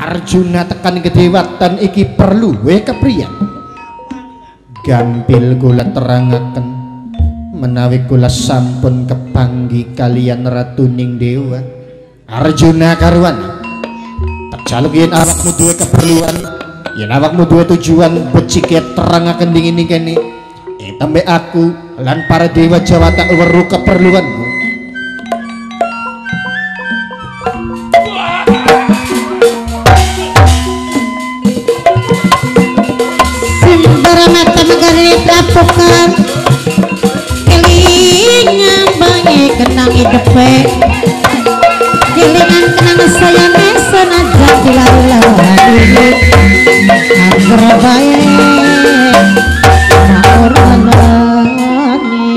Arjuna tekan kedewatan iki perlu wae kepriyan. Gampil kula terangaken menawi kula sampun kepanggi kalian ratuning dewa Arjuna Karwana tak jaluk yen awakmu duwe keperluan yen awakmu duwe tujuan becike terangaken dingin kene tembe aku lan para dewa Jawa tak weruh keperluanmu. mata negari lapukan kelingan bangi kenang hidupe kelingan kenang saya senajan dilalu-lalu agar baik maur alani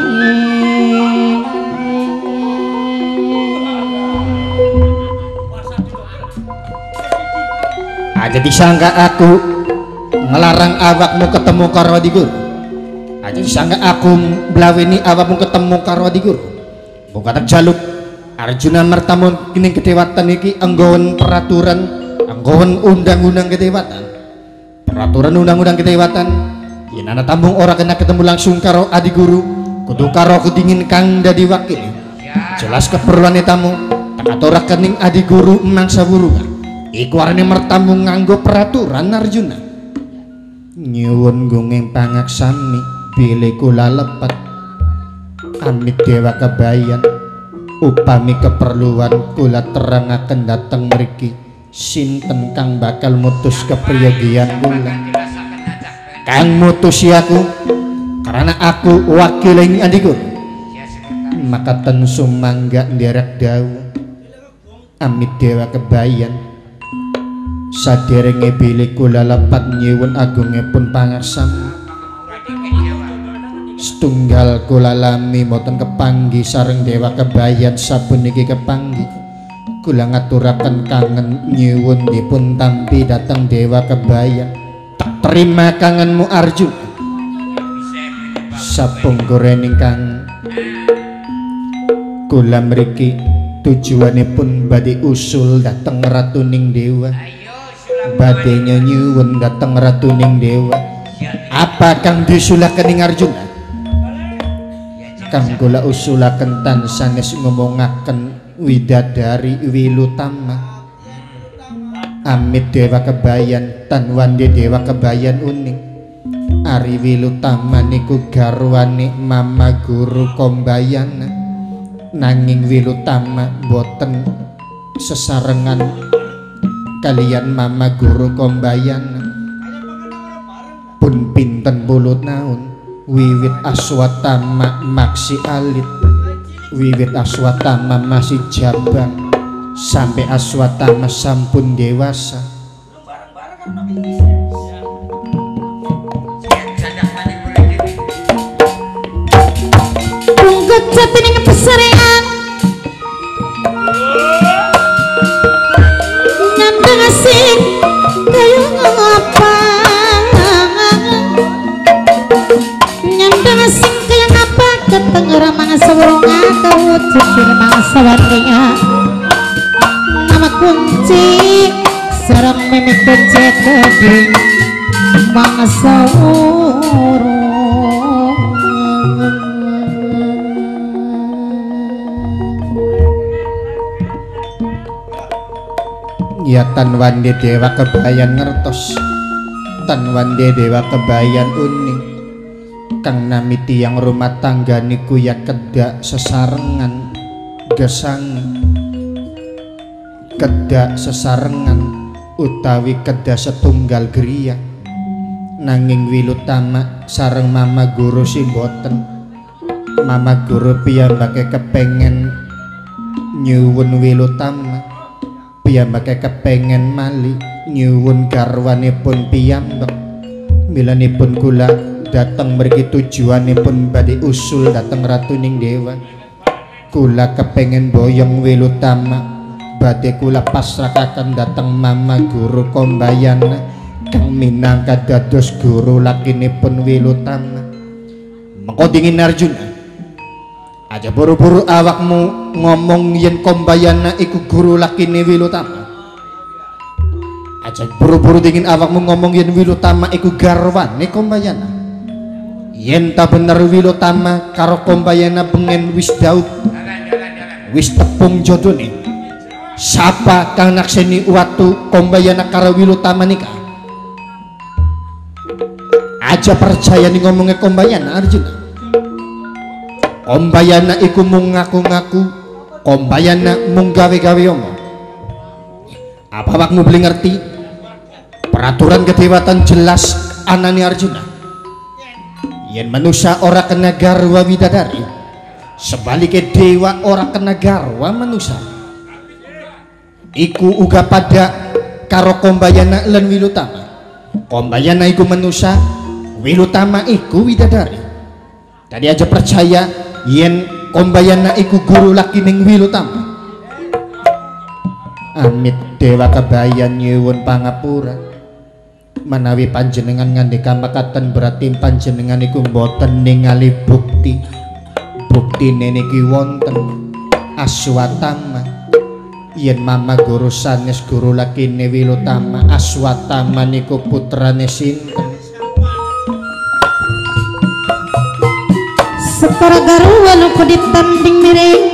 aja disangka aku ngelarang awakmu ketemu karo Adi Guru. Aja disangka aku mlaweni awakmu ketemu karo Adi Guru. Bukan tak jaluk Arjuna mertamu kini kedewatan iki anggawan peraturan, anggawan undang-undang kedewatan. Peraturan undang-undang kedewatan yen ana tambung ora kena ketemu langsung karo Adi Guru, kudu karo kedingin kang dadi wakil. Jelas keperluan tamu, tak ora kening Adi Guru mangsa burungan. Iku arane mertamu nganggo peraturan Arjuna. Nyuwun gunging pangaksami bilih kula lepet amit dewa kebayan upami keperluan kula terangaken dateng mriki sinten kang bakal mutus kepriyogian kula kang mutusi aku karena aku wakiling Adi Guru maka ten sumangga nderek dawuh amit dewa kebayan saderenge bilih kula lepat nyuwun agungipun pangarsam setunggal kula lami boten kepanggi sareng dewa kebayan sapuniki kepanggi kula ngaturaken kangen nyuwun dipun tampi dateng dewa kebayan tak terima kangenmu Arjuna sapungkurening kang kula mriki tujuanipun badhe usul dateng ratuning dewa badhe nyuwun dateng ratuning dewa apa kang disulaken ing Arjuna kang kula usulaken tan sanes ngomongaken widadari Wilutama amit dewa kebayan tan wande dewa kebayan uning Ari Wilutama niku garwane Mama Guru Kombayana nanging Wilutama boten sesarengan kalian Mama Guru Kombayana pun pinten puluh tahun wiwit Aswatama maksi alit wiwit Aswatama masih jabang sampai Aswatama sampun dewasa tunggut jatining pesarean nyandang asing kayu ngapa nyandang asing kayu ngapa ketengger mangsa wurunga kawujud diri mangsa waringa nama kunci sareng mimik kunci keding mangsa wurung ya tan wande dewa kebayan ngertos tan wande dewa kebayan uning kang nami tiang rumah tangga niku ya kedak sesarengan gesang kedak sesarengan utawi kedak setunggal griya nanging Wilutama sareng Mama Guru si boten Mama Guru piyambake kepengen nyuwun Wilutama piyambake kepengen mali nyuwun garwanipun piyambak milanipun kula dateng mriki tujuanipun badhe usul dateng ratuning dewa kula kepengen boyong Wilutama badhe kula pasrahkaken dateng Mama Guru Kombayana kang minangka dados guru lakinipun Wilutama mengko dingin Arjuna aja buru-buru awakmu ngomong yen Kombayana iku guru lakine Wilutama aja buru-buru dingin awakmu ngomong yen Wilutama iku garwane Kombayana. Yen ta bener Wilutama karo Kombayana bengen wis daud wis tepung jodone. Sapa kang nakseni watu Kombayana karo Wilutama nikah? Aja percaya nih ngomongnya Kombayana Arjuna. Kombayana iku mung ngaku-ngaku, Kombayana mung gawe-gawe omong. Apa awakmu beli ngerti? Peraturan kedewatan jelas anani Arjuna. Yen manusia ora kena garwa widadari, sebaliknya dewa ora kena garwa manusia. Iku uga pada karo Kombayana lan Wilutama. Kombayana iku manusia, Wilutama iku widadari. Tadi aja percaya yen Kombayana iku guru laki ning Wilutama. Amit dewa kebayan nyuwun pangapura. Manawi panjenengan ngandika makaten berarti panjenengan iku mboten ningali bukti. Buktine niki wonten Aswatama. Yen mama guru sanes guru lakine Wilutama, Aswatama niku putrane sinten? Sekara garwa nuku ditanding miring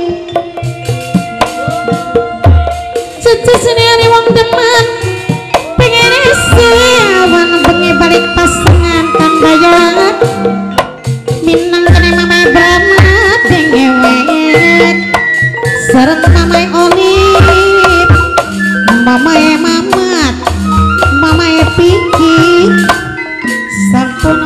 cucu seniani wong demen pengen isi awan bengi balik pasangan Kambayan minang kena mamai Brahma dengewet seret mamai Olip mamai Mamat mamai Piki sampun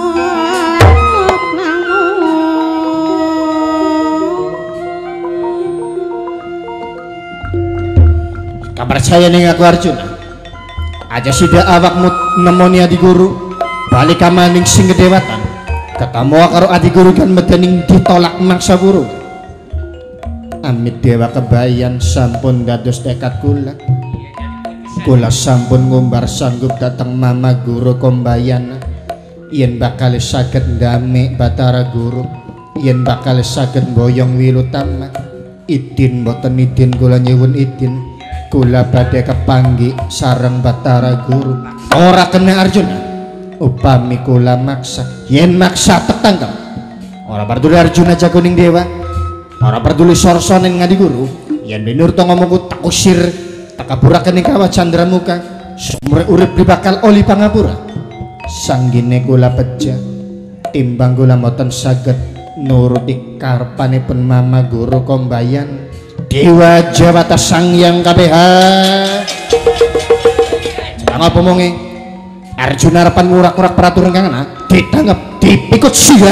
percaya ning aku Arjuna. Aja sida awakmu nemoni adi guru balik ka maning sing kedewatan. Ketemu karo adi guru kan medening ditolak mangsa guru. Amit dewa kebayan sampun dados tekad kula. Kula sampun ngumbar sanggup datang mama guru Kombayana. Yen bakal saged ndame Batara Guru, yen bakal saged boyong Wilutama. Idin boten idin kula nyuwun idin. Kula badhe kepanggi sareng Batara Guru. Ora kena Arjuna. Upami kula maksa, yen maksa tetangkap. Ora peduli Arjuna jagoning dewa. Ora peduli sorso ning ngadi guru. Yen binurta ngomongku tak usir, tak kaburaken ning kawah Candramuka. Sumre urip di bakal oli pangapura. Sanggine kula pejah. Timbang kula mboten saged nuruti karpanipun mama guru Kombayan. Dewa Jawata Sangyang KBH. Ngapa monge? Arjuna repan murak-murak peraturan kang ana ditanggep dipikut sila.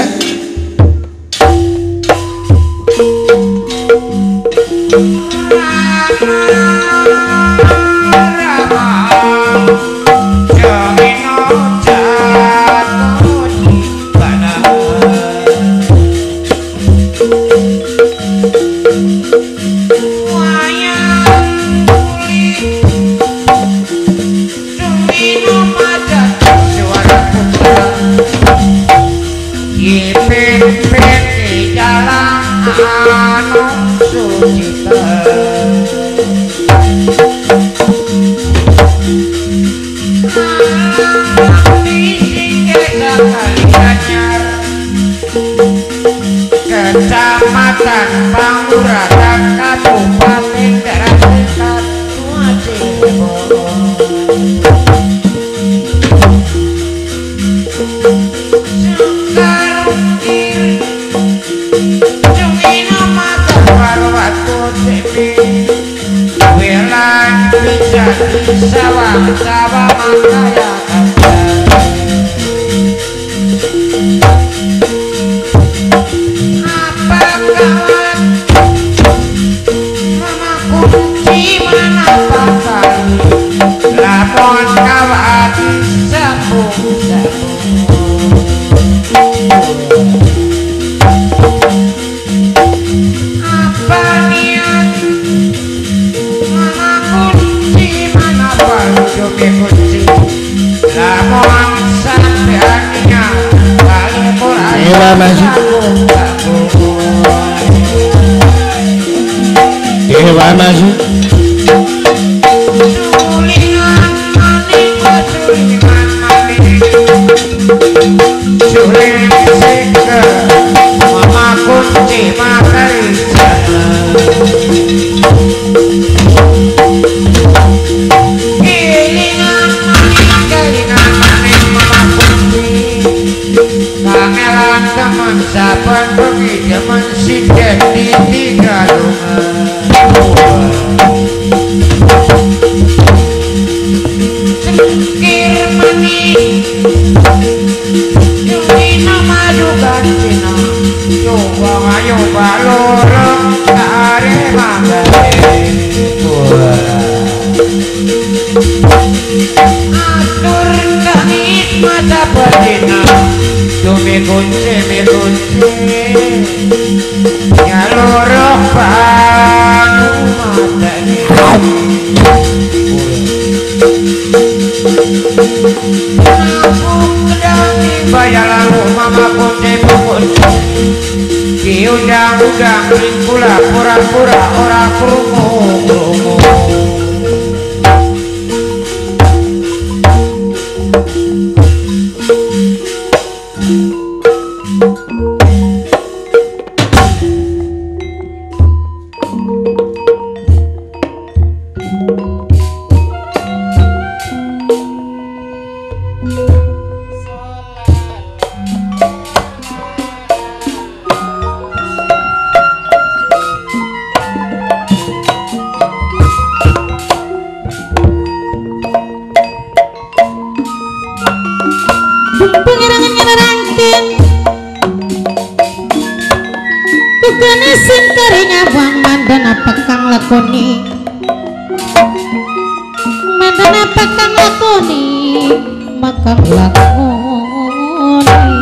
Kecamatan Panguragan Kabupaten Daratan Wajibolo Sekarukir Jumino Mata Warwatu Tepi Wilan bisa disawang-sawang makaya lapon kawat sambung-sambung apa niat mana kunci mana baju kunci lapon sampeannya kali mulai Dewa maju atur kami mata betina cumi kunci nyaluruk panu matanya aku kedangi bayalamu mama kunci ki udang-udang pula pura-pura orang krungu Mandana pakang lakoni makang lakoni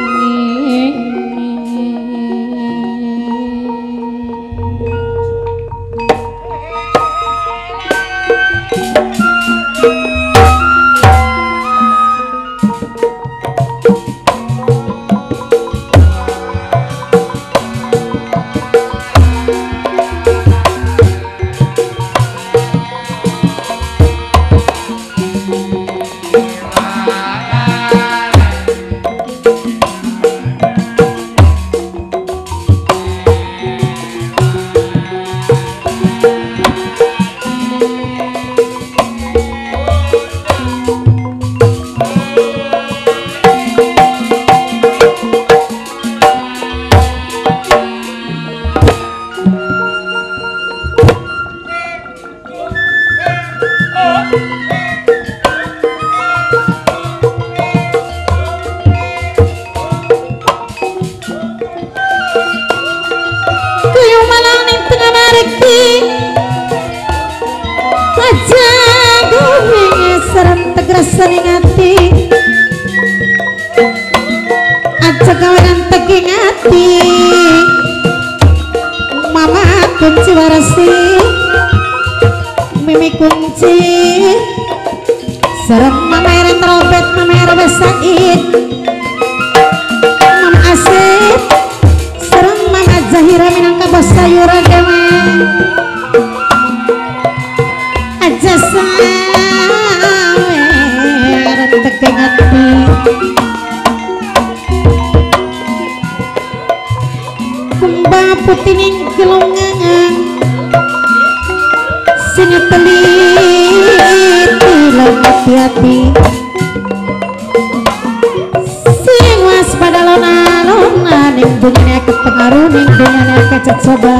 sareng mamer trompet mamer besaid mam asih sareng mama Zahira minangka bos sayura dewe aja sawer tegeng ati kumba putih ning gelongangan sing telit hati-hati sing waspada lona-lona ning dunyane kepengaruh ning dunyane kecet soba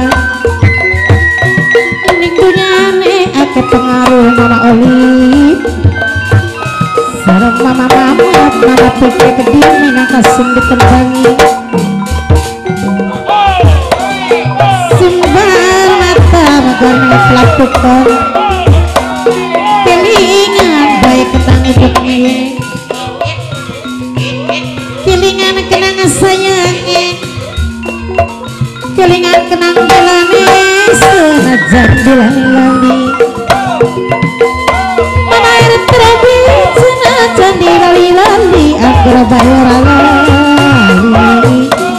ning dunyane ake pengaruh mama Oli sareng mama pikir gede minangka sing ditembangi sumber mata magana pelakukan kelingan kenang sayangin kelingan kenang belane senajan dilali-lali mama air terabi senajan dilali-lali agar bayar lali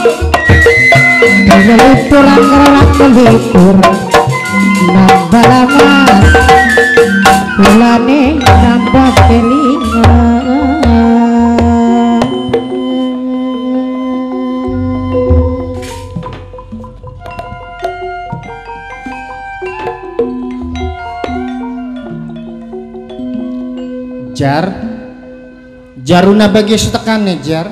melipur anggarak melipur nambah lamas bulane nambah kelingan jar jaruna bagi setekane jar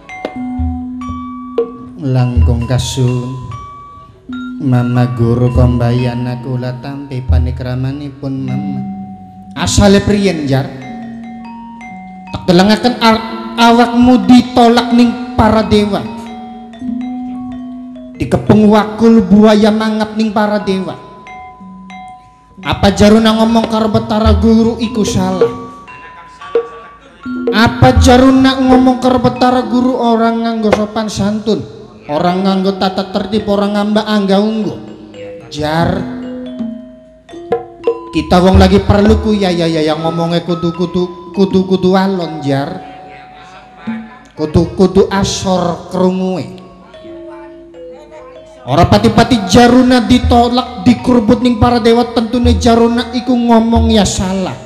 langkung kasun mama guru kombayana kula tampi panikramanipun mama asale priyen jar tak delengaken awakmu ditolak ning para dewa dikepung wakul buaya mangap ning para dewa Apa jaruna ngomong karo Betara Guru iku salah? Apa jaruna ngomong karo Betara Guru orang nganggo sopan santun, orang nganggo tata tertib, orang ngamba angga unggu? Jar, kita wong lagi perlu ku ya yang ngomongnya kudu alon jar, kudu asor kerungue. Ora pati-pati jaruna ditolak dikurbut ning para dewa, tentunya jaruna iku ngomong ya salah.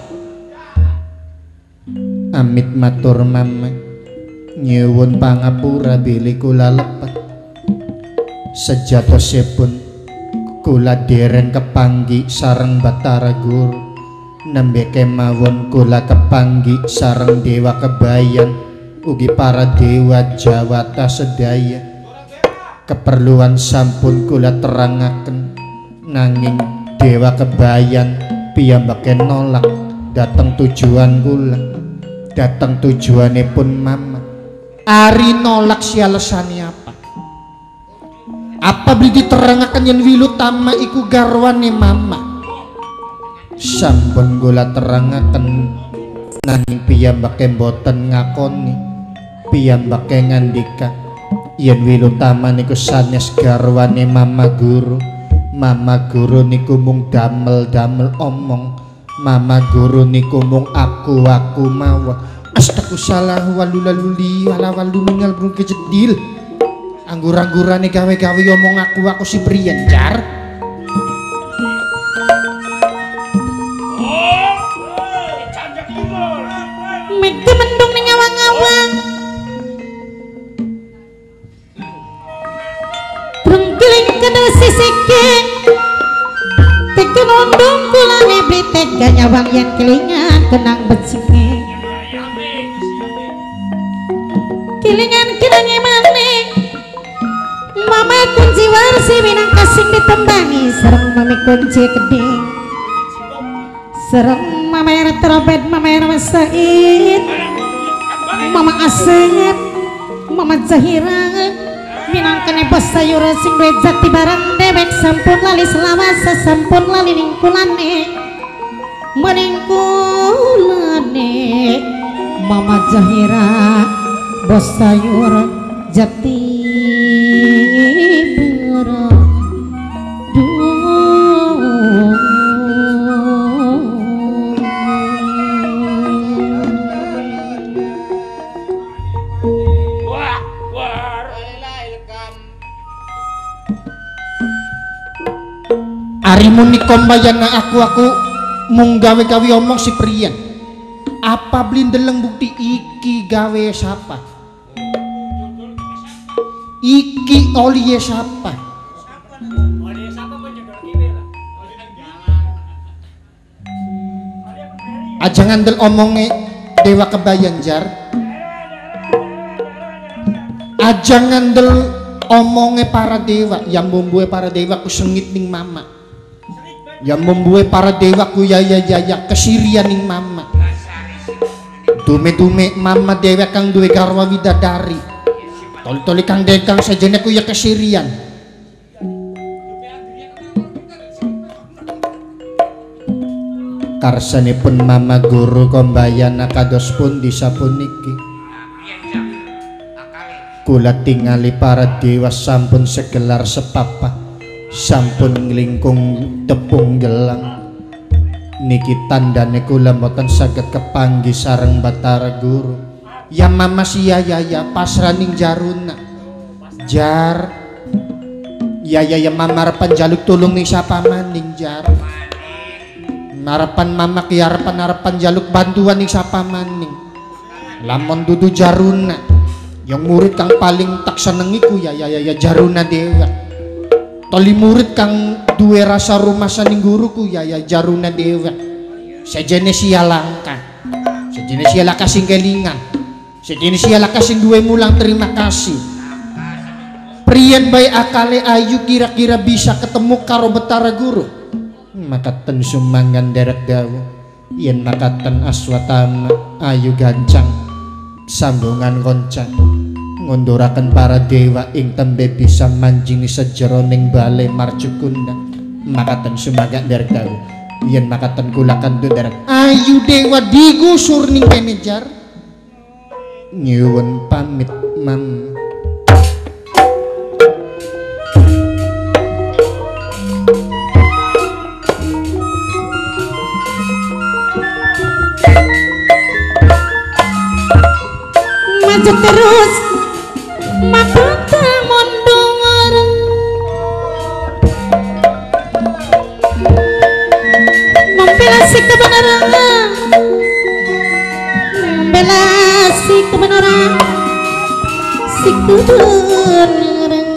Amit matur mama nyuwun pangapura bilih kula lepet, sejatosipun kula dereng kepanggi sareng Betara Guru, nembe kemawon kula kepanggi sareng dewa kebayan ugi para dewa Jawata sedaya. Keperluan sampun kula terangaken, nanging dewa kebayan piyambake nolak dateng tujuan kula, dateng tujuanipun mama. Ari nolak si alesane apa? Apa beli diterangaken yen Wilutama iku garwane mama? Sampun kula terangaken, nanging piyambake mboten ngakoni, piyambake ngandika yen Wilutama niku sanes garwane Mama Guru. Mama Guru niku mung damel-damel omong, Mama Guru niku mung aku mawa. Astagfirullah walulali wala walumingal brung kejedil. Anggur-anggurane gawe-gawe omong aku si priyen jar. Mekti mendung ning awang-awang. Brengkiling kena sisike. Tekan ondong kulane blitek nyawang yen kelingan kenang becike. Kelingan kenange maneh. Mama kunci warsi winang kasing ditembangi sereng mami kunci keding. Sereng mama terobet mama Said, mama Asep, mama Zahira, minangkene bos sayur sing duwe jati barang dewek sampun lali selawase, sampun lali ningkulane, meningkulane, mama Zahira, bos sayur jati barang. Arimun nikombayana aku mung gawe-gawe omong si priyen. Apa blindeleng bukti iki gawe siapa? Iki oli siapa? Aja ngandel omonge dewa kebayan jar. Aja ngandel omonge para dewa, yang membuat para dewa ku sengit ning mama, yang membuat para dewa ku yaya kesirian ning mama. Dume mama dewa kang duwe garwa widadari, toli kang dekang sajene ku ya kesirian. Karsanipun Mama Guru kombayana kados pundi sapuniki. Kula tingali para dewa sampun segelar sepapa, sampun nglingkung tepung gelang. Niki tandane kula mboten saged kepanggi sareng Betara Guru. Ya mama sia ya pasraning jaruna. Jar. Ya mama arepan jaluk tulung ning sapa maning jar. Harapan mama ki harapan jaluk bantuan ning sapa maning. Lamun dudu jaruna, yang murid kang paling tak senengiku ya jaruna dewa. Toli murid kang duwe rasa rumasan ning guruku ya jaruna dewa. Sejene sia langka, sejene sia kasing kelingan, sejene sia kasing duwe mulang terima kasih. Priyen bae akale ayu kira-kira bisa ketemu karo Betara Guru. Makaten sumanggan derek dawu, yen makaten Aswatama ayu gancang sambungan koncang ngunduraken para dewa ing tembe bisa manjing sejeroning bale marcukunda. Makaten sumanggan derek dawu, yen makaten kula kantun derek ayu dewa digusur ning kene jar nyuwun pamit mam. maju terus mapata mondongar membela si kebenaran membela si kebenaran si kebenaran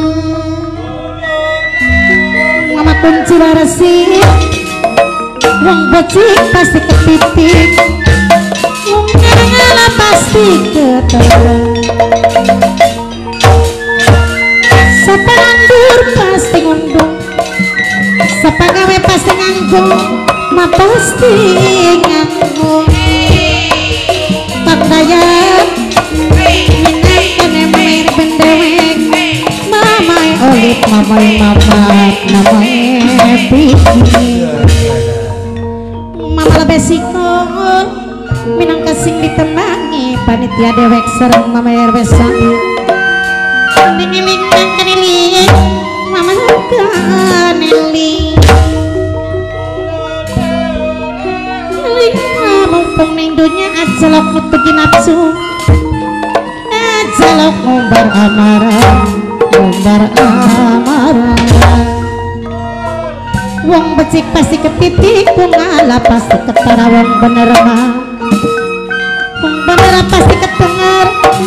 mama kunci warasi wong becik pasti ketitik wong ngala pasti ketara sapa nganggur pasti ngundung sapa gawe pasti nganggung ma pasti nganggung tandaya minang kene main bendewek mamai olip mamai mamat mamai pikir mama lebih sikon minang kasing ditenangi panitia dewek serang mama RW sang niling nang kaniling mama kaniling niling mumpung ning dunya ajalok nutugi nafsu ajalok ngumbar amarah wong becik pasti ketitik wong ala pasti ketara wong bener mah wong bener pasti ketenger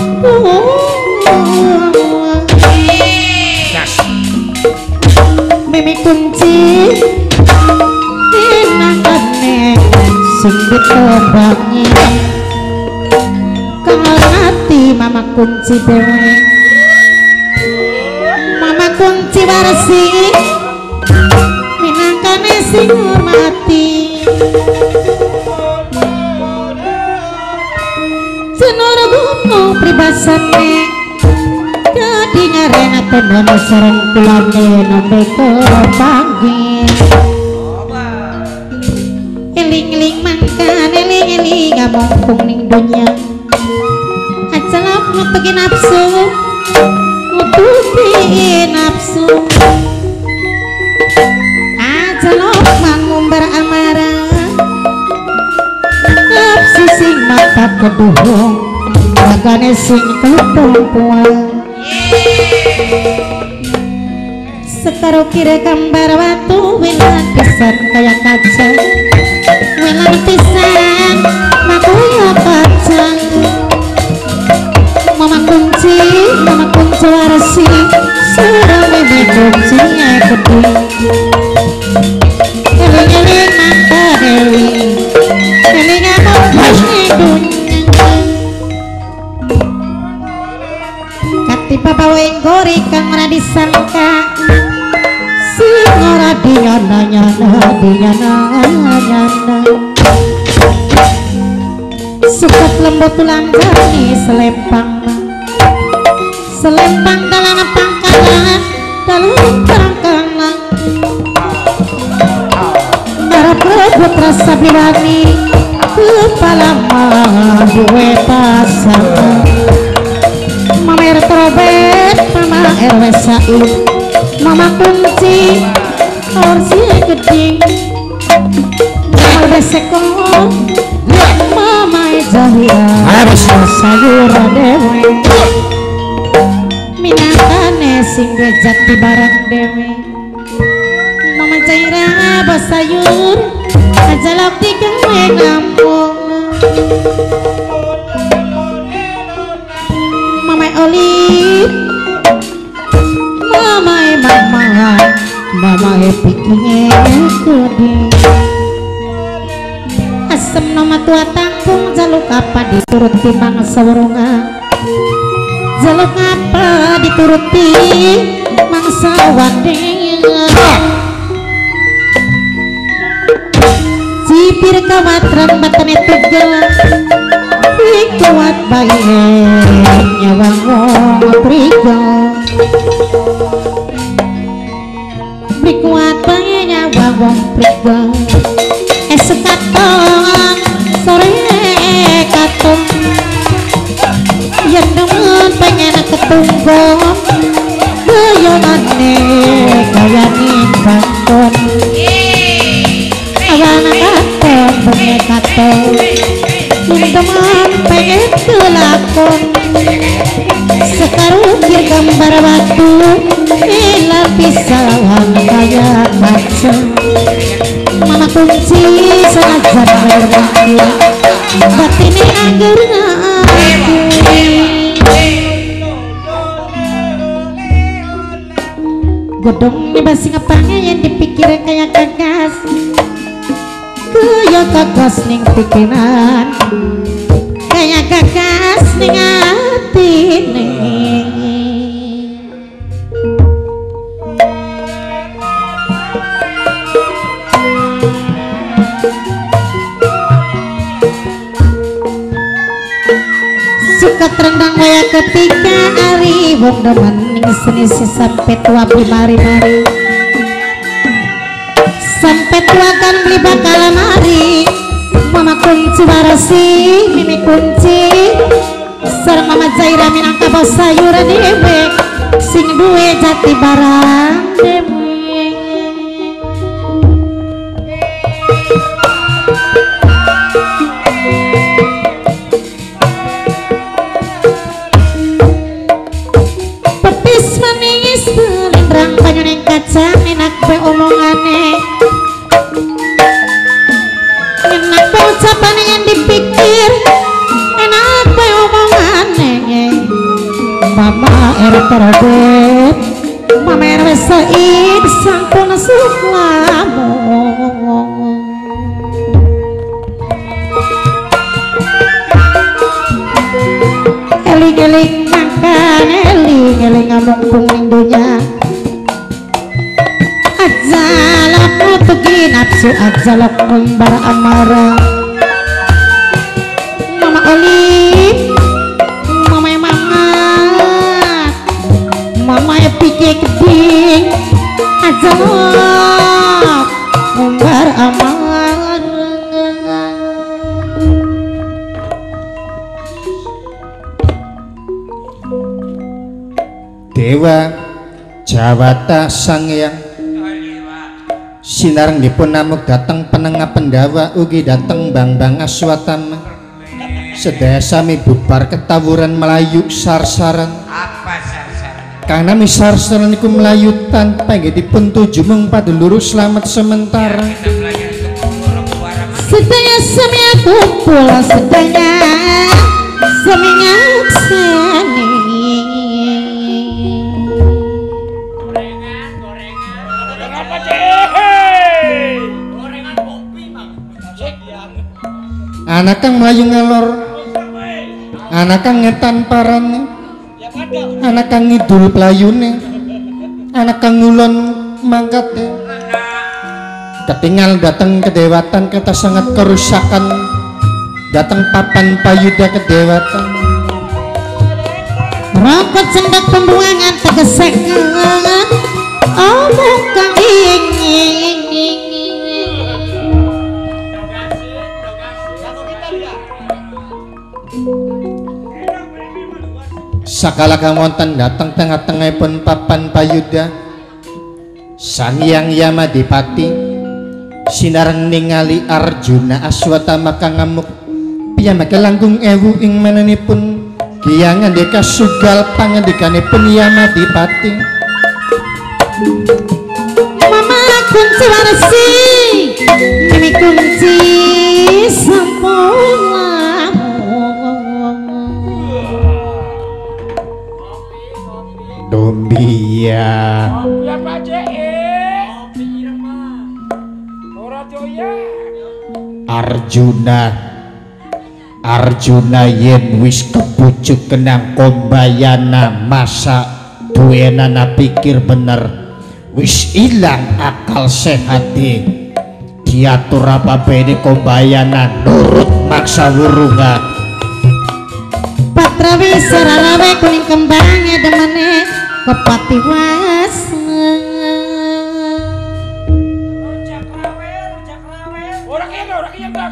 mimi kunci dinangane sing ditobangi kehormati mama kunci dewe mama kunci warsi minangkane sing hormati senor gunung pribasane jadi ngarena tonono sareng kulane nombe kepanggih eling-eling mangkan eling-eling mumpung ning dunya ajalok nutugi nafsu nutugi nafsu ajalok mangumbar amarah nafsu sing mata keduhung ragane sing ketumpuan sekaro kira gambar watu welan pisan kaya kaca welan pisan makuya kaca mama kunci warasi sareng mimi kunci gede eling-eling mangka dewi eling among dunya katipa bawa gori kang ora disangka sing ora dinyana suket lembut tulang jani selempang dalam pangkalan marap rebut rasa birani kepala mah duwe pasangan mama trobet mama RW Said mama kunci orsi geding mama beseko mama Zahira sayura dewe minangkane sing jati barang dewe mama Zahira bos sayur ajalok digawe ngampung mama Olip mama pikirnya gede asem nama tua tanggung jaluk apa dituruti mangsa warungan jaluk apa dituruti mangsa wading cipir kawat rambatane tegel kuat bayi nyawa wong prigo kuat bayi nyawa wong prigo bom goyongane kayane bangun awana katon bengi katon teman pengen tulakon sekarukir gambar batu ilah pisahan kaya kaca mama kunci senajan berbagi batini anggur godong basi ngapangnya yang dipikir kayak kagas kaya kagas ning pikiran kayak kagas ning hati ning suka terendang kaya ketika hari wong demen ning seni sampai tua mari-mari sampai tua kan beli bakal mari mama kunci warasi mimi kunci sareng mama Zaira minangka bos sayuran dewe sing duwe jati barang dewe petis manis lindrang banyuning kacang enak be omongane enak be ucapan yang dipikir enak be omongane mama erterobet mama erwesaid sampun suklamu eling-eling makan eling-eling ngomong ning dunya ajalak mutugi nafsu ajalak mumbar amarah mama olip mama pikir keding ajalak mumbar amarah Dewa Jawata Sang Hyang sinareng dipun namung dateng penengah pendawa ugi dateng bang aswatama sedaya sami bubar ketawuran melayu sarsaran Apa sarsaran? kang nami sarsaran iku melayu tanpa inggih dipun tuju mung padulur selamat sementara Kita belajar untuk orang sedaya sami kumpul sedaya sami ngakseni apa ceh? Gorengan kopi mang. anak kang melayu ngalor anak kang ngetan parane anak kang ngidul pelayune anak kang ngulon mangkate ketinggal datang kedewatan kata sangat kerusakan datang papan payuda kedewatan rokok cendak pembuangan tegesekan omong kang ingin sakala kamonten datang tengah-tengah pun papan payuda Sang Hyang Yamadipati sinareng ningali Arjuna Aswatama kang ngamuk piyambake langkung ewu ing manenipun Kyang Andeka sugal pangandikanipun Yamadipati mama kunci warasi mimi kunci sampun Dombia Apa ceh? Kopi mah. Ora joya. Arjuna yen wis kebujuk kenang kombayana masa duenana pikir bener wis ilang akal sehati diatur apa bene kombayana nurut maksa wurunga patrawi sararawe kuning kembangnya demane kepati was Orang kaya enggak.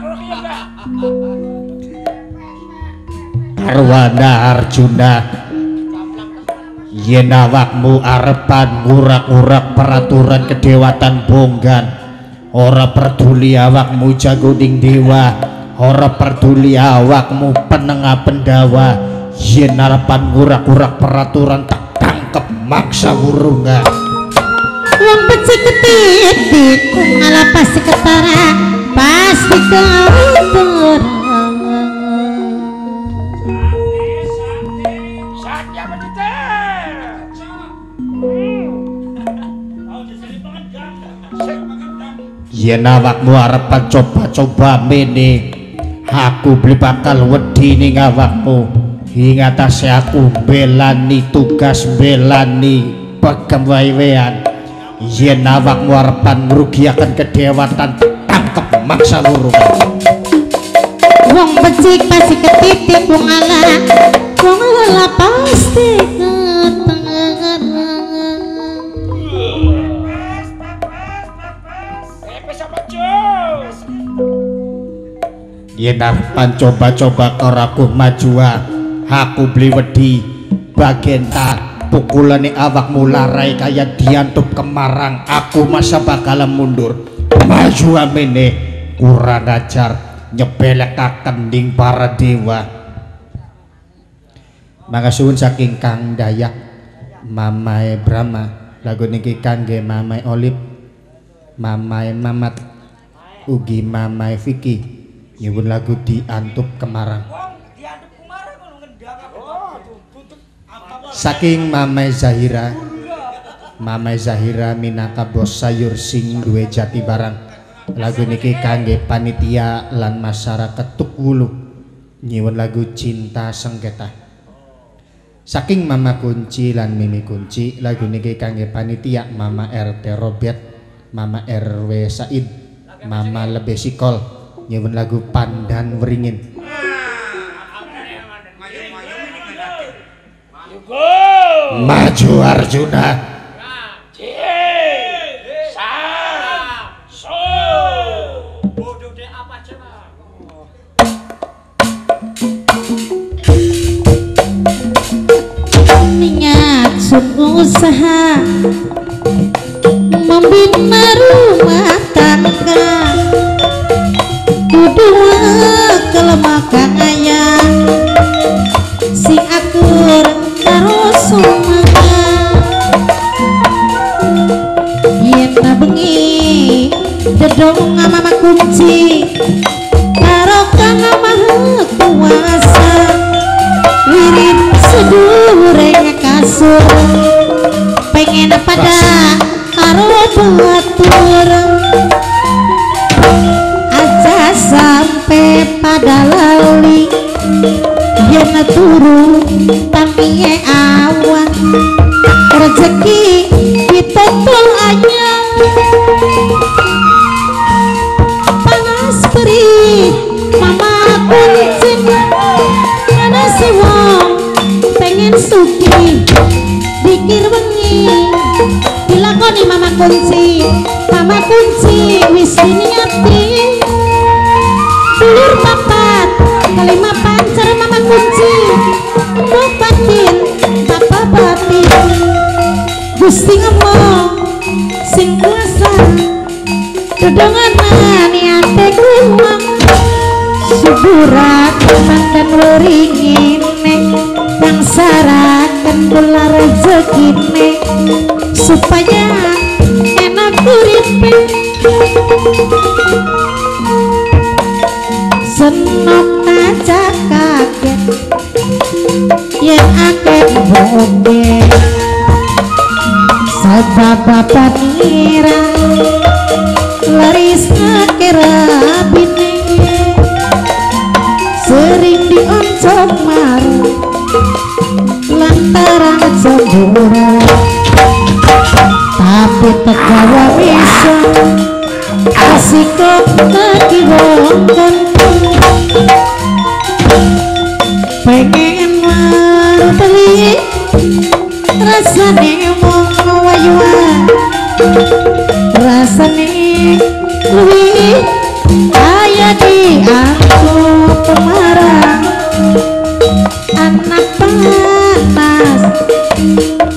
Arwana Arjuna yen awakmu arepan ngurak-ngurak peraturan kedewatan bonggan, ora peduli awakmu jago ding dewa, ora peduli awakmu penengah pendawa, yen arepan ngurak-ngurak peraturan tak tangkep maksa wurungan. Wong becik ketitik ngalah pasti ketara, pasti ketara. Saatnya mendidik. Yen awakmu arepan coba-coba mene, aku beli bakal wedi ning awakmu. Ingatase aku belani tugas, belani pegawaian. Yen awakmu arepan ngrugiaken kedewatan, tangkep maksa wurungan. Wong becik pasti ketitik wong ala pasti ketara. Sama Jos. Yen arepan coba-coba karo aku majuan, aku beli wedi bagian tak pukulane awakmu larai kaya diantup kemarang, aku masa bakalan mundur maju amene kurang ajar nyebelekaken ding para dewa. Makasuhun saking Kang Dayak Mamae Brahma, lagu niki kangge Mamae Olip, Mamae Mamat, ugi Mamae Vicky, nyuwun lagu diantup kemarang. Saking Mamae Zahira, Mamae Zahira minangka bos sayur sing duwe jati barang, lagu niki kangge panitia lan masyarakat Tukwulu, nyuwun lagu Cinta Sengketa. Saking Mama Kunci lan Mimi Kunci, lagu niki kangge panitia Mama RT Robert, Mama RW Said, Mama Lebe Sikol, nyuwun lagu Pandan Weringin. Maju Arjuna. Niat sungguh usaha membina rumah tangga, kedua kelemakan ayah si akur taruh sumaha. Yen bengi dedong Mama Kunci karo Kang Maha Kuasa, wirid sedureng kasur pengen pada karo batur, aja sampai pada lali yen turu tamiye awan, rezeki ditotul anyang panas perih Mama Kunci. Mana si wong pengen suki dikir bengi dilakoni Mama Kunci. Mama Kunci wis diniati dulur papat kelima pancer Mama Kunci batin apa batin Gusti ngomong sing kuasa dodongan niate kumang suburat mandan weringine yang sarakan kula rezekine supaya enak uripe. Senok aja kaget yen akeh boge sebab bapak ngira laris akerabine sering dioncok maru lantaran cemburu, tapi tegawa bisa kasih kok nakiwongkan pengen warteli rasane mong wayuan, rasane luwih aya di aku pemarang anak panas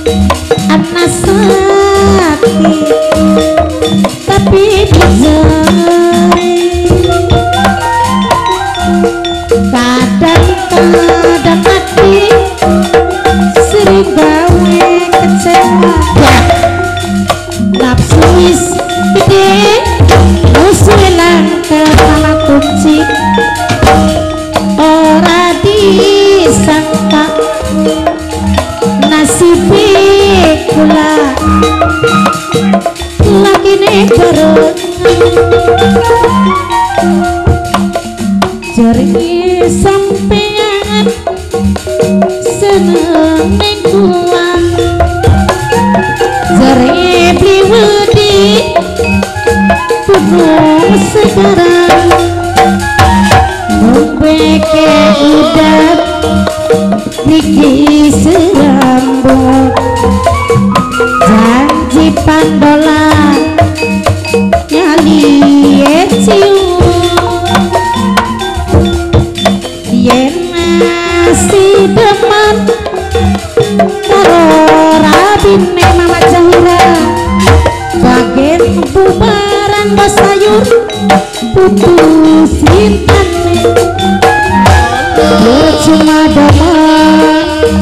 kadang-kadang hati sering gawe kecewa nafsu wis gede musuh langkah sama kunci ora disangka nasibe kula lagi barengan jari sampean seneng ning kula jari bliwedi penuh sekarang membeke udah niki serambut janji pandolan nyali cium yen masih demen karo rabine Mama Zahira bagen bubaran bos sayur putus cintane cuma demen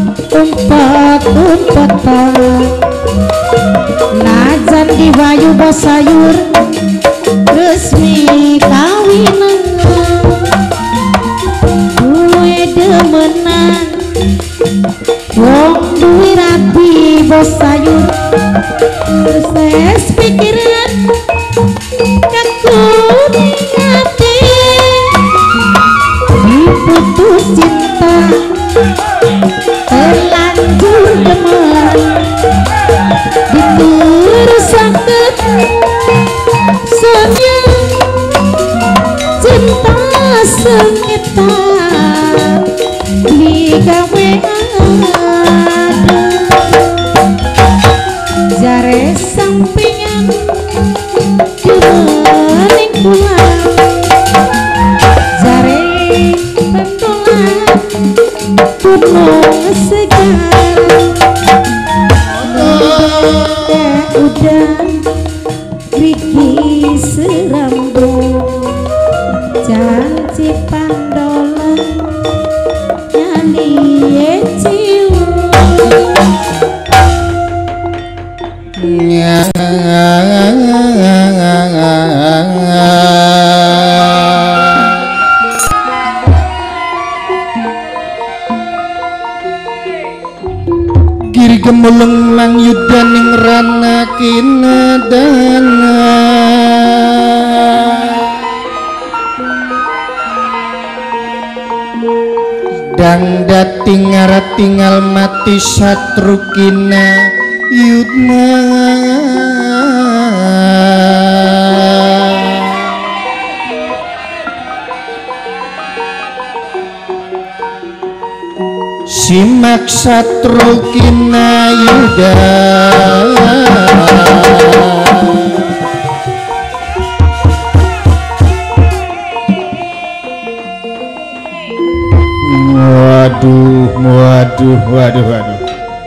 umpat-umpatan najan di wayu bos sayur resmi kawinan gue demenan wong duwe rapi bos sayur terus pikiran kaku hati diputus cinta terlanjur demen diturut sakit senyum cinta sengita digawe jare sampingan dibening kula jare pentolan gunung segar udah Riki serambut janji pandolan nyali cium kiri gemulung lang yudaning rana kinadana dang dating ngarat tinggal mati satru kina yudna simak satru kina yuda waduh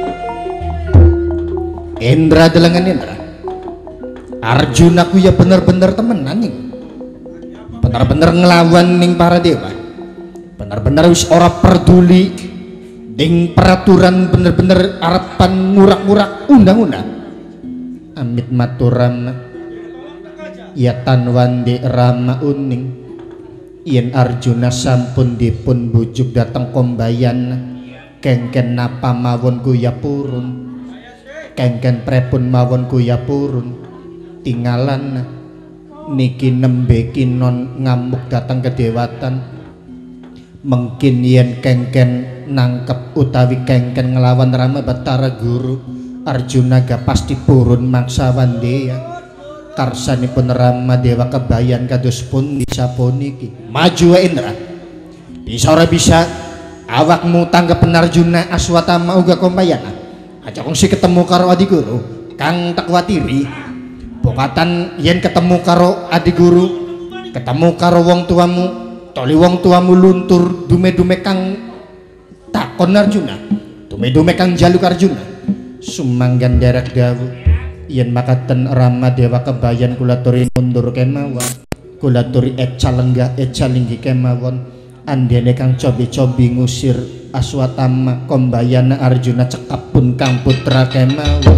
Indra delengan Indra Arjuna ku ya bener-bener temenan nih bener-bener ngelawan ning para dewa bener-bener wis ora peduli ding peraturan bener-bener arepan ngurak-ngurak undang-undang amit maturan ya tanwandi rama uning yen Arjuna sampun dipun bujuk dateng kombayan kengken napa mawon kuya purun kengken prepun mawon kuya purun tinggalan niki nembe kinon ngamuk datang kedewatan mungkin yen kengken nangkep utawi kengken ngelawan Rama Batara Guru Arjuna ga pasti purun maksa wandeya karsanipun Rama Dewa kebayan kados pun disapuniki maju Indra bisa ora bisa awakmu tanggepen Arjuna Aswatama uga kombayana aja kong si ketemu karo adi guru kang tak watiri bokatan yen ketemu karo adi guru ketemu karo wong tuamu toli wong tuamu luntur dume-dume kang takon Arjuna dume-dume kang jaluk Arjuna sumanggan derek dawu yen makaten Rama Dewa kebayan kula turi mundur kemawon kula turi eca lenggah eca linggi kemawon andene kang cobi-cobi ngusir Aswatama Kombayana Arjuna cekapun kang putra kemawon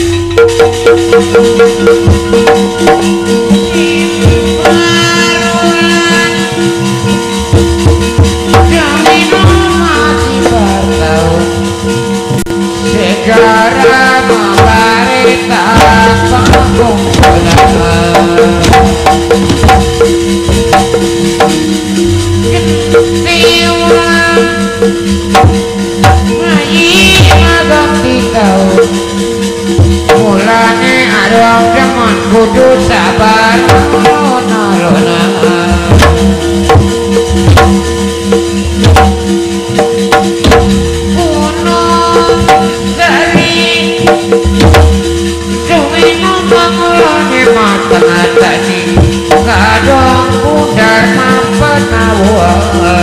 segara membarita panggung mulane arwah jangan kudu sabar lona uno dari cumi ngomong-ngomongnya matang tadi kadang pudar mampenawa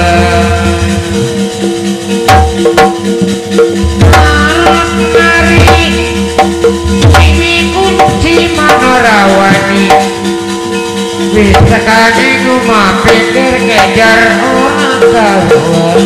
Rawani bisa kali rumah pikir kejar orang kawan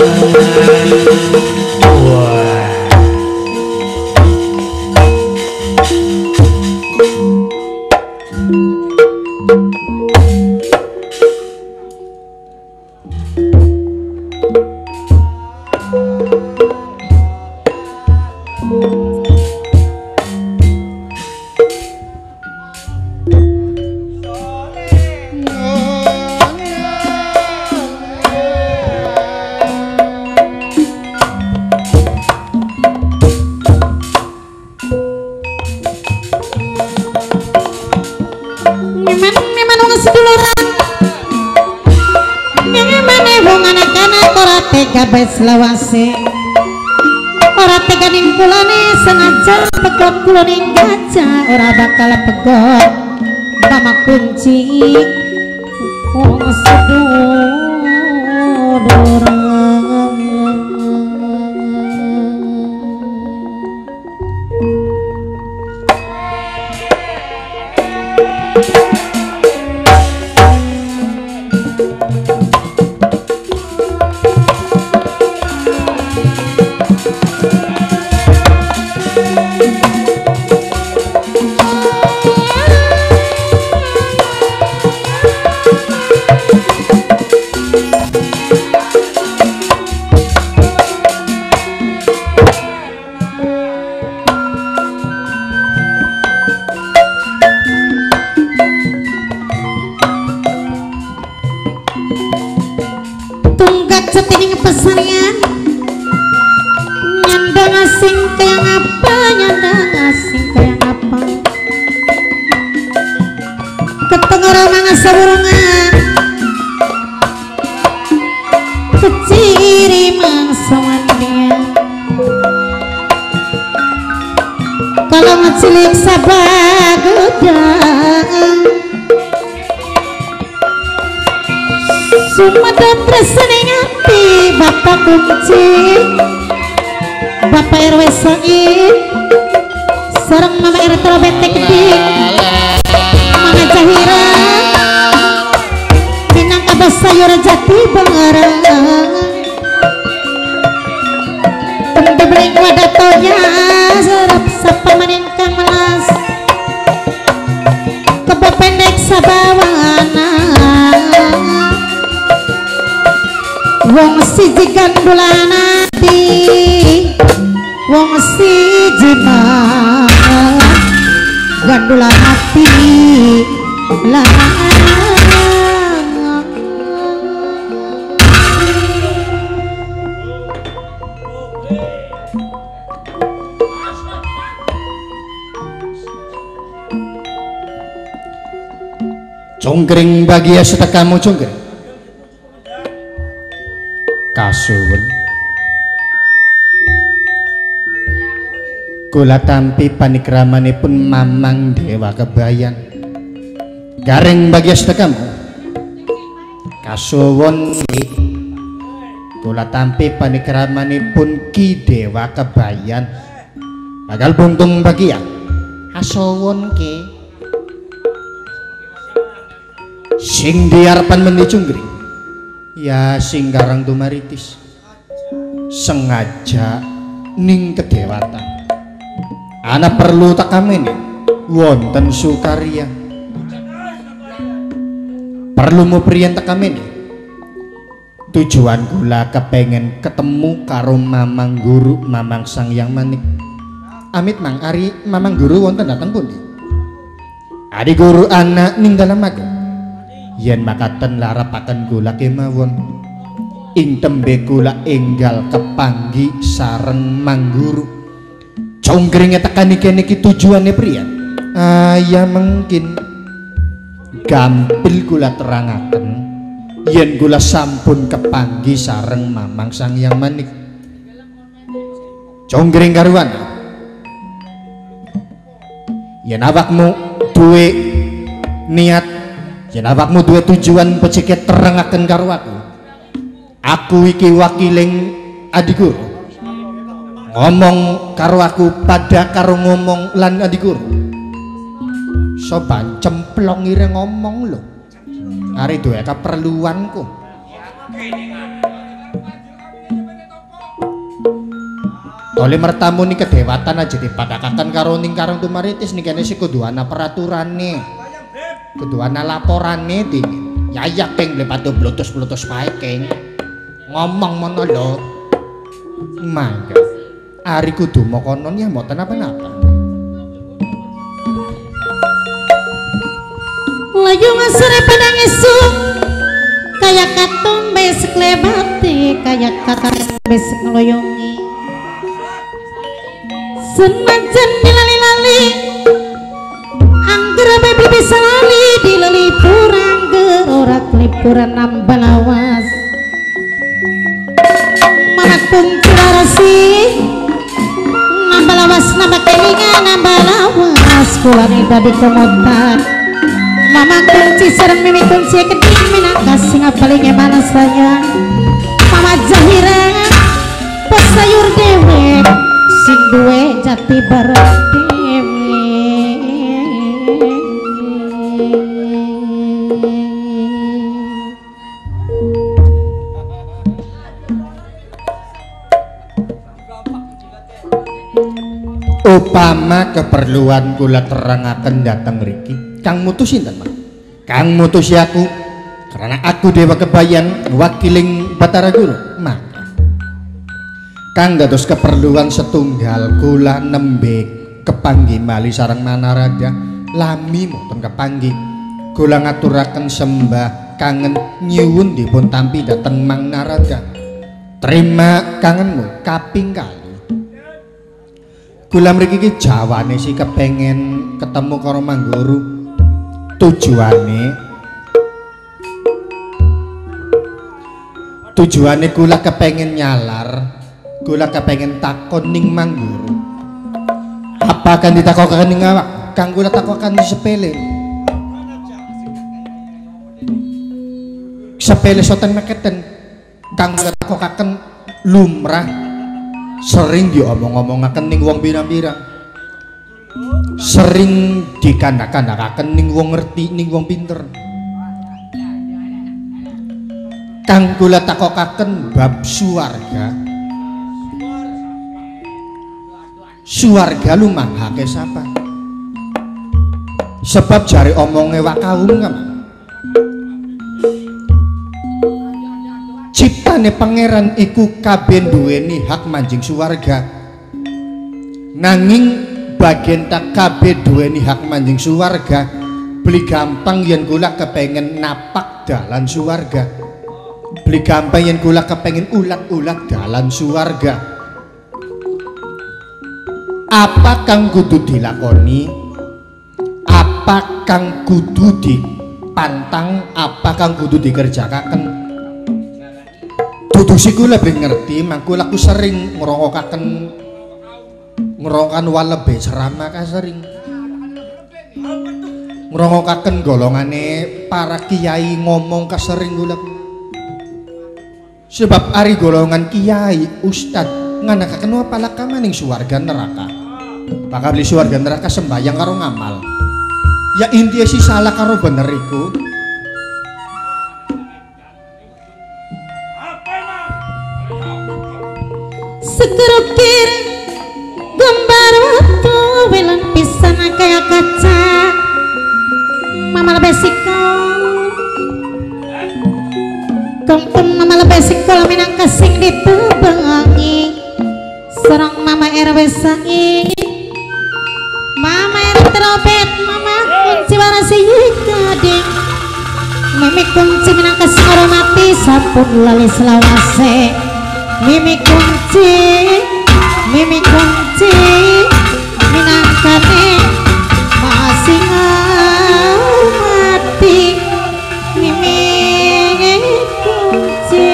Selawase ora tega ningkulane senajan pegot kula ning gajah ora bakal pegot mama kunci wong sedulur cilik sabagudang sumadap tresne ngati bapak kunci bapak RW Said sareng mama RT Betek Dik mama Zahira minang abah sayur jati bangarang tende beling wadatonya serap sapa meningkang melas keba pendek sabawana wong siji gandulanati wong siji mah gandulanati lanang congkring bagia setekamu congkring kasuwun kula tampi panikramanipun Mamang Dewa Kebayan garing bagia setekamu kasuwun kula tampi panikramanipun Ki Dewa Kebayan bakal buntung bagia asawon ke sing diarpan mendi cunggring Ya singgarang tumaritis sengaja ning kedewatan ana perlu takamene wonten sukarya perlu mupriyen takamene tujuan kula kepengen ketemu karo Mamang Guru Mamang Sangyang Manik amit mang ari Mamang Guru wonten dateng pundi Adi Guru anak ning dalem ageng yen makaten larapaken kula kemawon ing tembe kula enggal kepanggi sareng Mang Guru congkringe tekani kene iki tujuane priyan ya mungkin gampil kula terangaken yen kula sampun kepanggi sareng Mamang Sangyang Manik congkring karuan yen awakmu duwe niat yen awakmu duwe tujuan becike terangaken karo aku iki wakiling Adi Guru ngomong karo aku pada karo ngomong lan Adi Guru sopan cemplong ire ngomong lho ari duwe keperluanku oleh mertamu ni kedewatan aja dipadakaken karo ning karang tumaritis ning kene sik kudu ana peraturane kudu ana laporane dingin yayak keng lepatu blotos-blotos pae keng ngomong mono lho mangga ari kudu mokonon ya mboten apa-apa layu ngasore padang esuk kayak katombe seklebati kayak kakak besek ngeloyongi senajan dilali-lali angger bebi bisa lali dilelipur angger ora kelipuran nambah lawas mana kunci rarasi nambah lawas nambah kelingan nambah lawas kulani tadi kemotan mama kunci sareng mimi kunci keting minangka singa palingnya mana saya mama Zahira pas sayur dewek sing duwe jati bareng dewe upama keperluan kula terangaken dateng riki Kang mutus sinten Mas Kang mutus aku karena aku dewa kebayan wakiling Batara Guru maka Kang dados keperluan setunggal kula nembe kepanggi mali sareng Manaraga lami mboten kepanggi kula ngaturaken sembah kangen nyuwun dipun tampi dateng Mang Naraga terima kangenmu kaping kali kula mriki iki jawane sih kepengen ketemu karo Mang Guru tujuane kula kepengen nyalar kula kepengen takon ning Mang Guru apa akan ditakokaken ning awak kang kula takokaken sepele soten meketen kang kula takokaken lumrah sering diomong-omongaken ning wong pirang-pirang sering dikandak-kandakaken ning wong ngerti ning wong pinter kang kula takokaken bab suwarga lumanghake sapa sebab jare omonge wak kaum ciptane pangeran iku kabeh duweni hak manjing suwarga nanging bagian tak kabeh duweni hak manjing suwarga beli gampang yen kula kepengen napak dalan suwarga beli gampang yen kula kepengen ulat-ulat dalan suwarga apa kang kudu dilakoni apa kang kudu dipantang apa kang kudu dikerjakaken dudu si kula ben ngerti mangko aku sering ngrungokaken walebe ceramah ka sering ngrungokaken golongane para kiai ngomong ka sering kula sebab ari golongan kiai ustad nganakaken apalaka maning suwarga neraka bakal beli suwarga neraka sembayang karo ngamal ya intinya sih salah karo bener iku segerukir gambar watu wilan pisan kaya kaca mama lebih sikol kampung mama lebih sikol minang kasing ditebangi serang mama RW sangi mama RW terobet mama kunci warasi gading mimi kunci minang kasing hormati sampun lali selawase mimi kunci minangkane masih mati mimi kunci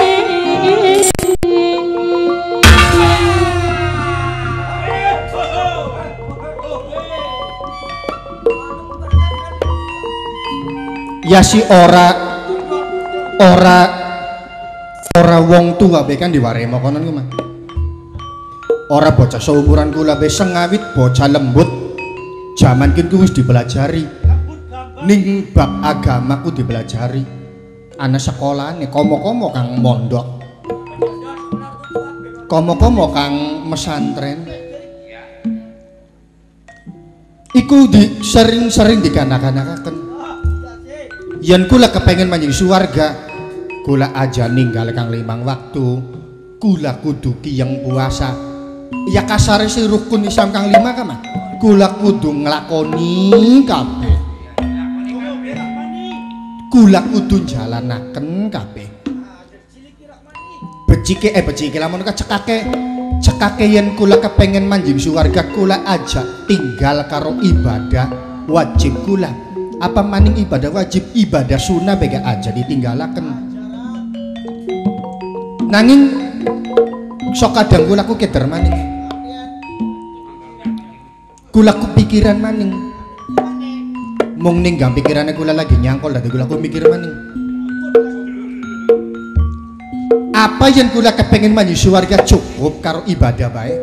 ya si ora wong tua be kan diwaremo konon ku mah ora bocah seumuran kula be sengawit bocah lembut jaman kini wis dipelajari ning bab agamaku dipelajari ana sekolahane komo-komo kang mondok komo-komo kang mesantren iku sering-sering dikanak-kanakaken yen kula kepengen manjing suwarga kula aja ninggal kang 5 waktu kula kudu kiyeng puasa ya kasare si rukun Islam kang 5 ka mah kula kudu nglakoni kabeh kula kudu jalanaken kabeh becike lamun cekake yen kula kepengen manjing suwarga kula aja tinggal karo ibadah wajib kula apa maning ibadah wajib ibadah sunnah bega aja ditinggalaken nanging sok kadang kula ku keder maning kula ku pikiran maning mung ninggang pikirane kula lagi nyangkol dadi kula ku mikir maning apa yang kula kepengen manjing suwarga cukup karo ibadah bae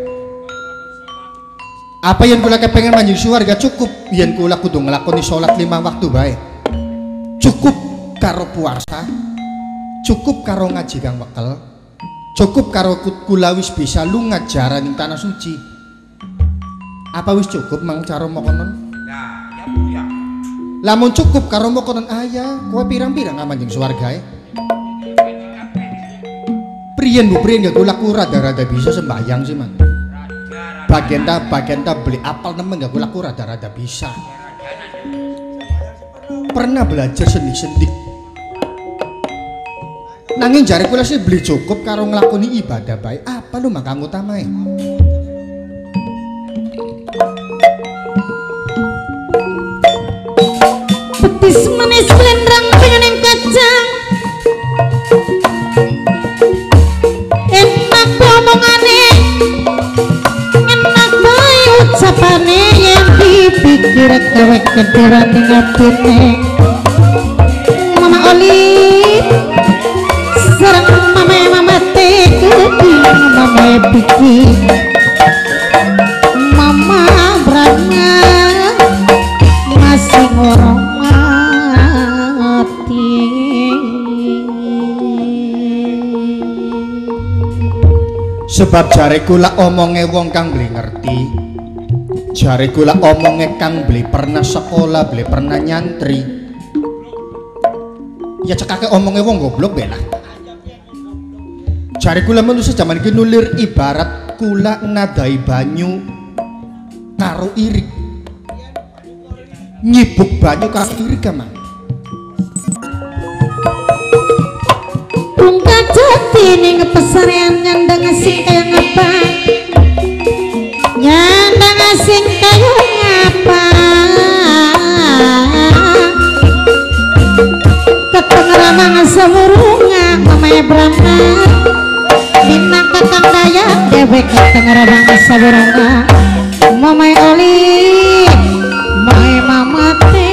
apa yang kula kepengen manjing suwarga cukup yen kula kudu nglakoni salat 5 waktu bae cukup karo puasa cukup karo ngaji kang wekel cukup karo kula wis bisa lunga jaran ning tanah suci apa wis cukup mang cara mokonon Nah, ya Bu ya. lamun cukup karo mokonon ayah kowe pirang-pirang manjing suwargae priyen Bu priyen gak kula ku rada-rada bisa sembahyang sih man bagian ta beli apal nemen gak kula ku rada-rada bisa pernah belajar sendi-sendi nanging jare kula sih beli cukup karo nglakoni ibadah bae apa lu makang utamae petis manis lendrang pengen kacang enak ngomongane enak bae ucapane yang dipikir kewek kederan ning atine mama oli sareng mama teke mama pikir mama berana masih ngormati sebab jare kula omonge wong kang beli ngerti jare kula omonge kang beli pernah sekolah beli pernah nyantri ya cekake omonge wong goblok belah jare kula manusia zaman iki nulir ibarat kula nadai banyu karo irik nyibuk banyu karo irik mah Tungka jati ning pesarean nyandang asing kaya ngapa nyandang asing kaya ngapa ketengeramang sewurunga mamaya Brahma bintang kakang daya dewek ketengeramang sewurunga mamaya oli mamaya mama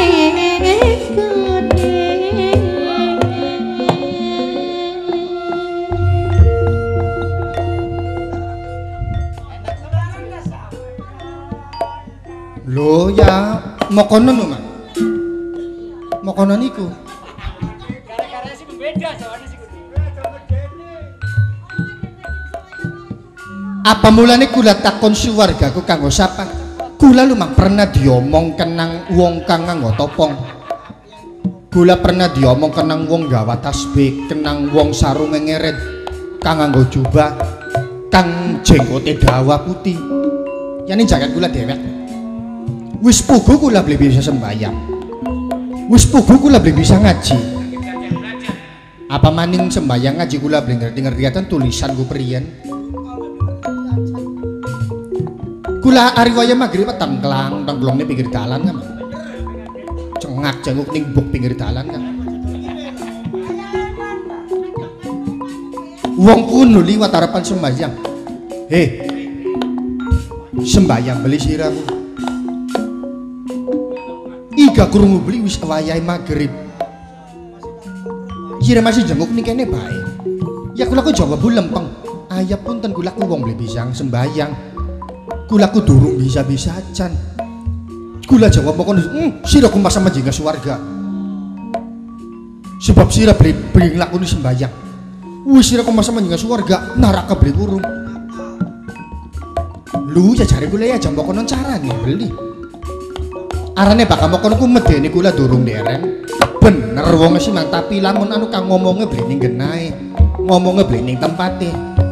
lho ya mokonon lho Mas mokonon iku Gara-gara sih beda soalnya sih kudu. Apa mulane kula takon suwargaku kanggo sapa? Kula lumang pernah diomong kenang wong kang nganggo topong. Kula pernah diomong kenang wong gawa tasbih, kenang wong sarung ngeret, kang nganggo jubah, kang jenggote dawa putih. Yani jagat kula dewek. Wis pugu kula beli bisa sembahyang. Wis pugu kula beli bisa ngaji. Apa maning sembahyang ngaji kula beli ngerti-ngertiatan tulisan ku priyen. Kula ari waya magrib tengklang tengklongne pinggir dalan kan. Cengak jenguk ning buk pinggir dalan kan. Wong kuno liwat harapan sembahyang. Sembahyang beli siramu. Iga krungu beli wis wayahe magrib. Jire masih jenguk ning kene bae. Ya kula ku jawab lempeng. Ayah punten kula ku wong beli pisang sembahyang. Kula ku durung bisa-bisa acan. Kula jawab mokon sira kumpah sama jengga swarga. Sebab sira beli nglakoni sembahyang. Wis sira kumpah sama jengga swarga, neraka beli urung. Lu ya jare kula ya jam mokon carane beli. Arane bakal mokon ku medeni kula durung dereng. Bener wong sih mang tapi lamun anu kang ngomongnya beli ning genahe, ngomongnya beli ning tempate.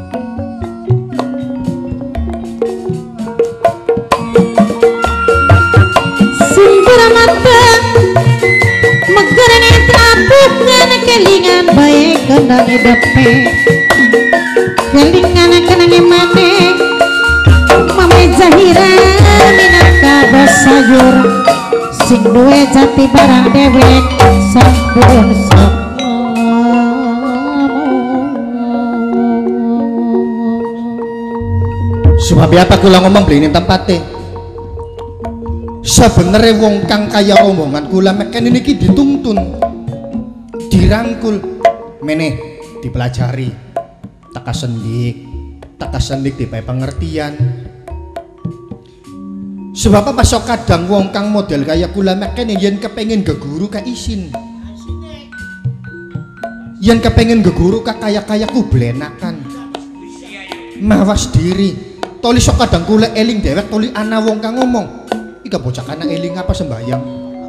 Megerane trapukan kelingan baik kendang hidepe kelingan kenange mane mame Zahira minangka bos sayur sing duwe jati barang dewek sampun sebab apa kula ngomong beli ning tempate. Sebenarnya wong kang kaya omongan kula meken niki dituntun dirangkul meneh dipelajari teka sendik dipae pengertian. Sebab apa sok kadang wong kang model kaya kula meken yen kepengin geguru ka isin, yen kepengin geguru ka kaya-kaya ku blenakan mawas diri toli sok kadang kula eling dewek toli ana wong kang ngomong ika bocah kana eling apa sembahyang?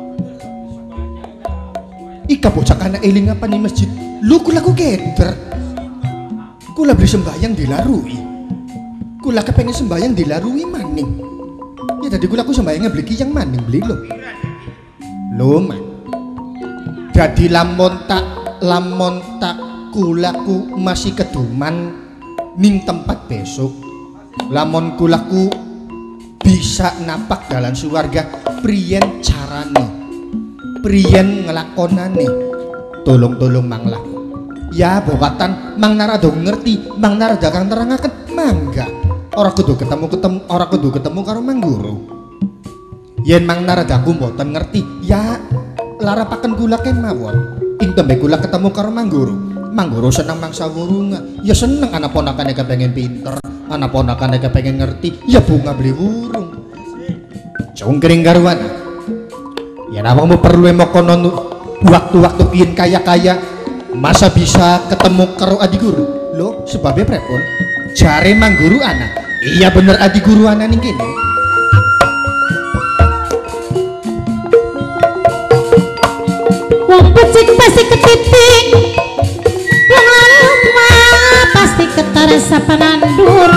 Ika bocah kana eling apa nih masjid? Lu kula ku keder. Kula beli sembahyang dilarui. Kula kepengen sembahyang dilarui maning. Ya tadi kula ku sembahyangnya beli kiyang maning beli lo. Lo man. Jadi lamun tak kula ku masih keduman ning tempat besok. Lamun kula ku bisa napak dalan suwarga priyen carane priyen ngelakonane tolong manglah ya bokatan mang narado ngerti mang narada kang terangaken mangga ora kudu ketemu karo mang guru yen mang narada ku mboten ngerti ya larapaken kula kemawon ing tembe kula ketemu karo mang guru seneng mangsa wurunga ya seneng anak ponakane kepengen pinter anak ponakane kepengen ngerti ya bunga beli wurung cungkring garwana ya nawamu perlu emokonon waktu-waktu pian kaya-kaya masa bisa ketemu karo adi guru lo sebabnya prepon jare mang guru anak iya bener adi guru anak ning kene wong pecik pasti ketiting wong lemah pasti ketara sapanandur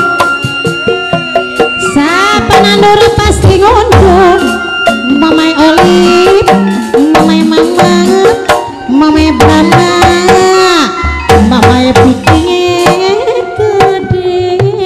pasti ngundur mamai olip mamai mama mamai brana mamai bikinge gede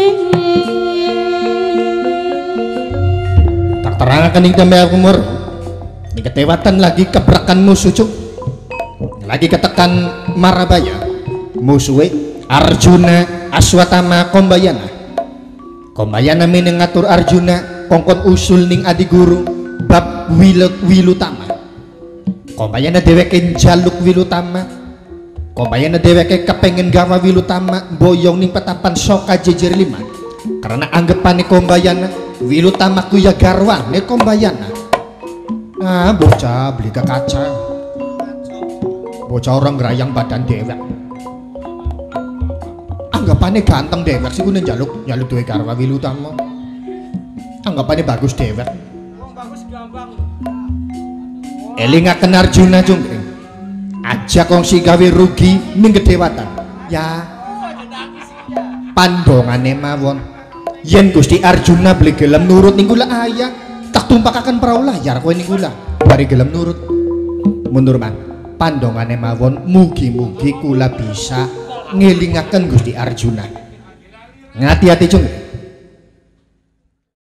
tak terangaken ing tembe umur ing ketewatan lagi kebrakan musuh cuk lagi ketekan Marabaya musuhe Arjuna Aswatama Kombayana meneng ngatur Arjuna kongkon usul ning adi guru bab Wilutama. Kombayana dheweke jaluk Wilutama. Kombayana dheweke kepengen gawa Wilutama boyong ning petapan Soka Jejer 5. Karena anggapane Kombayana Wilutama ku ya garwane Kombayana. Ah bocah beli ke kaca. Bocah orang gerayang badan dewek. Anggapane ganteng dewek sih kuwi njaluk duwe karo Wawilu Utama. Anggapane bagus dewek. Wong bagus gampang. Elingaken Arjuna Cungkring. Ajak wong sing gawe rugi ning kedewatan. Ya. Pandongane mawon. Yen Gusti Arjuna beli gelem nurut ning kula ayah, tak tumpakaken prau layar kowe ning kula. Bari gelem nurut. Mundur Mang. Pandongane mawon mugi-mugi kula bisa ngelingaken Gusti Arjuna. Ngati-ati Cung.